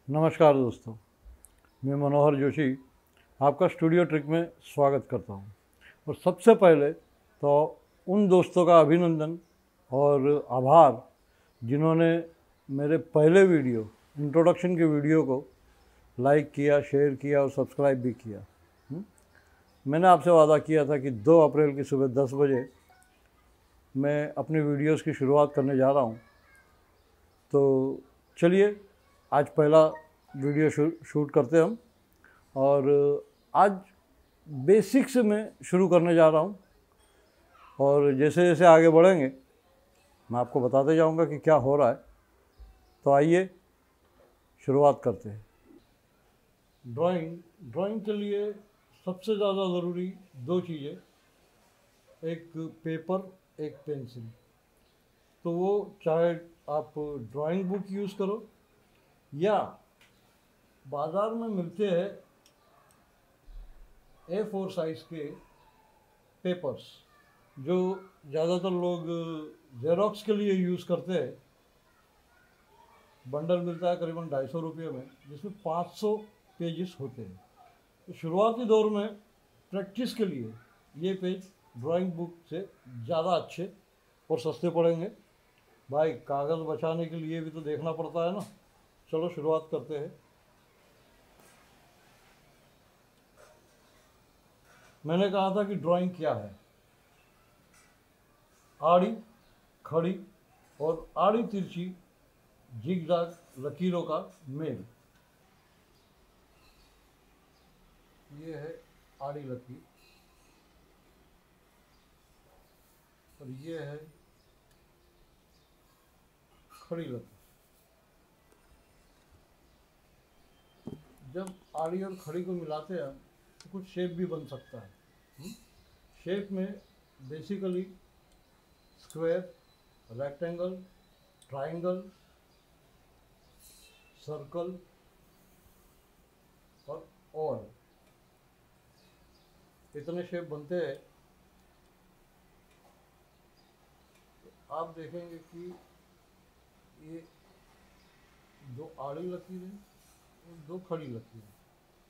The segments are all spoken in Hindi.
नमस्कार दोस्तों, मैं मनोहर जोशी आपका स्टूडियो ट्रिक में स्वागत करता हूं। और सबसे पहले तो उन दोस्तों का अभिनंदन और आभार जिन्होंने मेरे पहले वीडियो इंट्रोडक्शन के वीडियो को लाइक किया, शेयर किया और सब्सक्राइब भी किया। मैंने आपसे वादा किया था कि 2 अप्रैल की सुबह 10 बजे मैं अपने वीडियोस की शुरुआत करने जा रहा हूं। तो चलिए आज पहला वीडियो शूट करते हैं हम। और आज बेसिक से मैं शुरू करने जा रहा हूं और जैसे जैसे आगे बढ़ेंगे मैं आपको बताते जाऊंगा कि क्या हो रहा है। तो आइए शुरुआत करते हैं। ड्राइंग के लिए सबसे ज़्यादा ज़रूरी 2 चीज़ें, एक पेपर, एक पेंसिल। तो वो चाहे आप ड्राइंग बुक यूज़ करो या बाज़ार में मिलते हैं A4 साइज़ के पेपर्स, जो ज़्यादातर लोग जेरोक्स के लिए यूज़ करते हैं। बंडल मिलता है करीबन 250 रुपये में, जिसमें 500 पेजेस होते हैं। तो शुरुआती दौर में प्रैक्टिस के लिए ये पेज ड्राइंग बुक से ज़्यादा अच्छे और सस्ते पड़ेंगे। भाई कागज़ बचाने के लिए भी तो देखना पड़ता है ना। चलो शुरुआत करते हैं। मैंने कहा था कि ड्राइंग क्या है। आड़ी, खड़ी और आड़ी तिरछी जिगजैग लकीरों का मेल। ये है आड़ी लकीर और ये है खड़ी लकीर। जब आड़ी और खड़ी को मिलाते हैं तो कुछ शेप भी बन सकता है। शेप में basically square, rectangle, triangle, circle और ओवल, इतने शेप बनते हैं। तो आप देखेंगे कि ये 2 आड़ी लकीर है और 2 खड़ी लकीर है।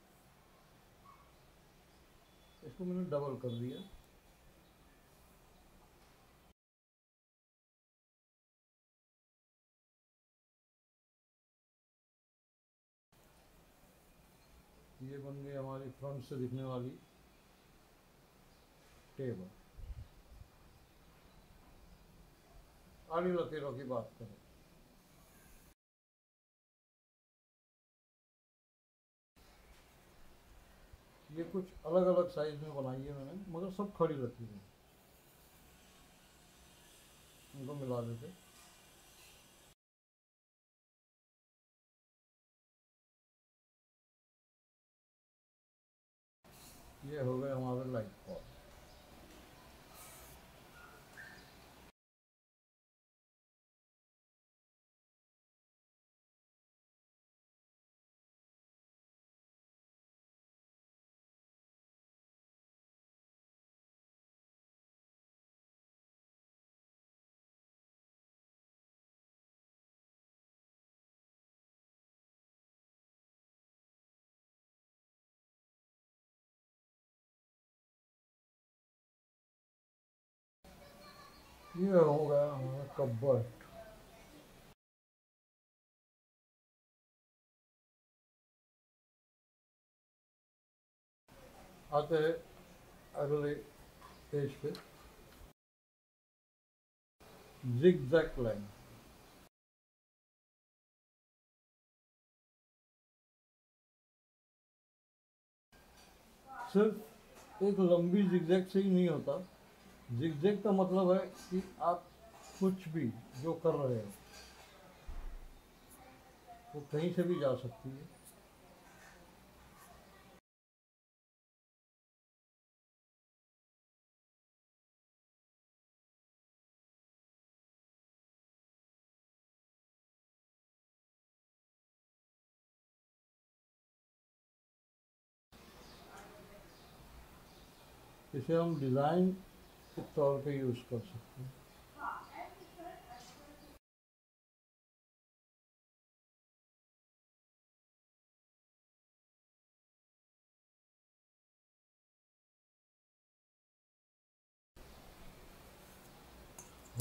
इसको मैंने डबल कर दिया। ये बन गई हमारी फ्रंट से दिखने वाली टेबल। आड़ी लकीरों की बात करें, ये कुछ अलग अलग साइज में बनाई है मैंने, मगर सब खड़ी लकीर है। इनको मिला देते। ये हो गए हमारे लाइट पॉट। ये हो गया हमारा कपबोर्ड। आते हैं अगले पेज पे, जिगजैग लाइन। सिर्फ एक लंबी जिगजैग से ही नहीं होता। जिगजैग का मतलब है कि आप कुछ भी जो कर रहे हो वो कहीं से भी जा सकती है। इसे हम डिज़ाइन के तौर पे यूज़ कर सकते हैं।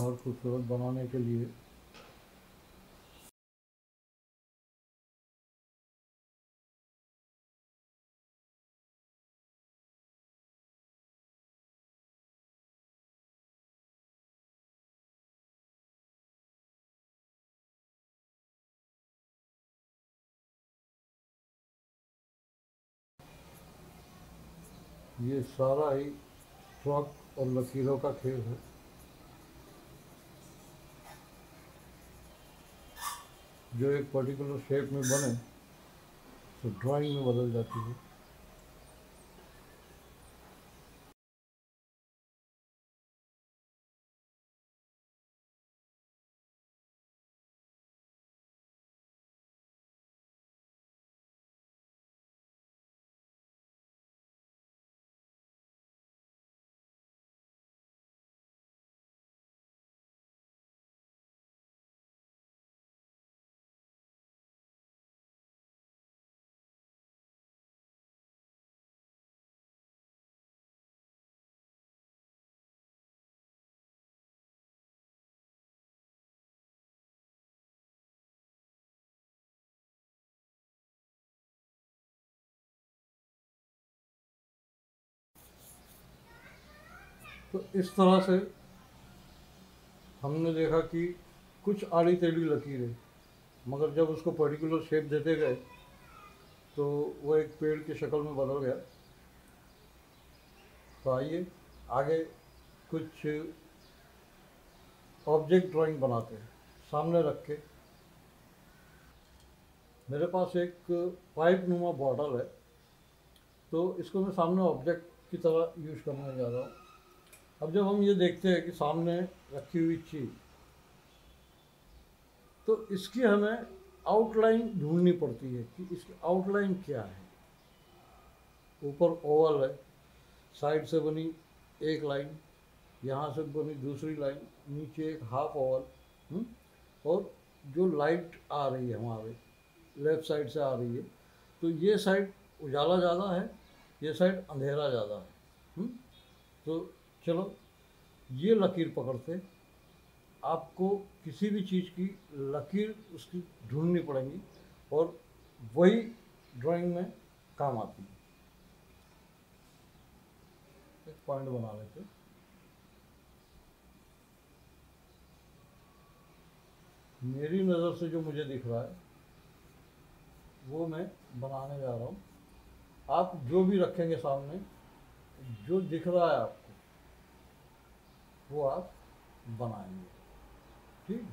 और खूबसूरत बनाने के लिए ये सारा ही स्ट्रोक और लकीरों का खेल है। जो एक पर्टिकुलर शेप में बने तो ड्राइंग में बदल जाती है। तो इस तरह से हमने देखा कि कुछ आड़ी टेढ़ी लकीरें, मगर जब उसको पर्टिकुलर शेप देते गए तो वो एक पेड़ की शक्ल में बदल गया। तो आइए आगे कुछ ऑब्जेक्ट ड्राइंग बनाते हैं सामने रख के। मेरे पास एक पाइप नुमा बॉटल है, तो इसको मैं सामने ऑब्जेक्ट की तरह यूज़ करने जा रहा हूँ। अब जब हम ये देखते हैं कि सामने रखी हुई चीज़, तो इसकी हमें आउटलाइन ढूंढनी पड़ती है कि इसकी आउटलाइन क्या है। ऊपर ओवल है, साइड से बनी एक लाइन, यहाँ से बनी दूसरी लाइन, नीचे एक हाफ ओवल, और जो लाइट आ रही है हमारे लेफ़्ट साइड से आ रही है, तो ये साइड उजाला ज़्यादा है, ये साइड अंधेरा ज़्यादा है। तो चलो ये लकीर पकड़ते, आपको किसी भी चीज़ की लकीर उसकी ढूंढनी पड़ेगी और वही ड्राइंग में काम आती है। एक पॉइंट बना लेते, मेरी नज़र से जो मुझे दिख रहा है वो मैं बनाने जा रहा हूँ। आप जो भी रखेंगे सामने, जो दिख रहा है आपको वो आप बनाएंगे, ठीक।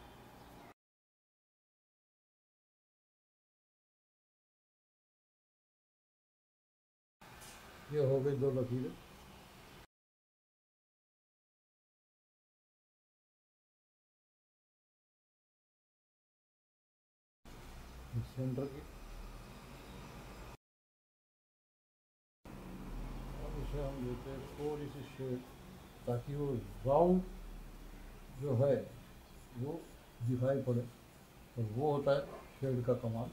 ये हो गई दो लकीरें। सेंटर की, अब इसे हम देते हैं थोड़ी सी शेप, ताकि वो राउंड जो है वो दिखाई पड़े, और वो होता है शेड का कमाल।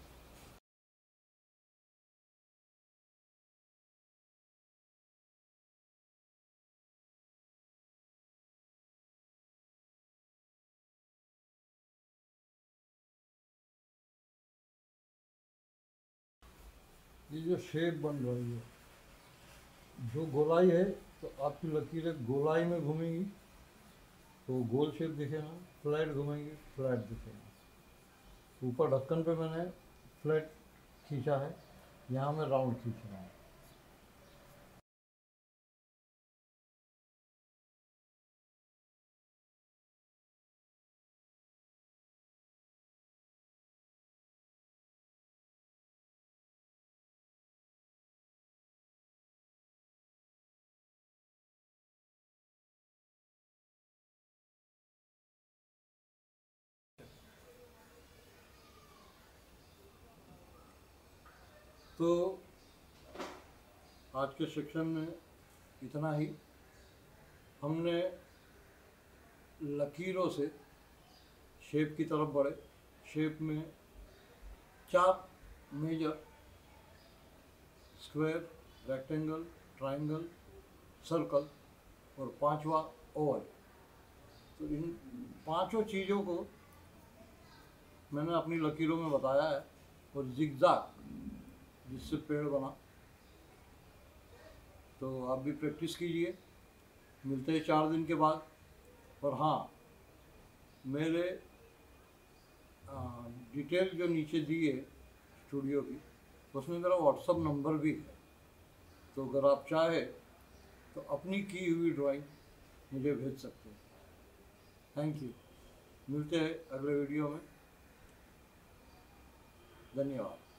ये जो शेप बन रही है, जो गोलाई है, तो आपकी लकीरें गोलाई में घूमेंगी तो गोल शेप दिखेगा, फ्लैट घूमेंगी फ्लैट दिखेगा। ऊपर ढक्कन पे मैंने फ्लैट खींचा है, यहाँ मैं राउंड खींच रहा हूँ। तो आज के सेक्शन में इतना ही। हमने लकीरों से शेप की तरफ बढ़े। शेप में चार major, square, rectangle, triangle, circle और पांचवा ओवल। तो इन पांचों चीज़ों को मैंने अपनी लकीरों में बताया है, और जिगजैग जिससे पेड़ बना। तो आप भी प्रैक्टिस कीजिए। मिलते हैं 4 दिन के बाद। और हाँ, मेरे डिटेल जो नीचे दी है स्टूडियो की, उसमें मेरा व्हाट्सअप नंबर भी है। तो अगर आप चाहे तो अपनी की हुई ड्राइंग मुझे भेज सकते हैं। Thank you. मिलते हैं अगले वीडियो में। धन्यवाद।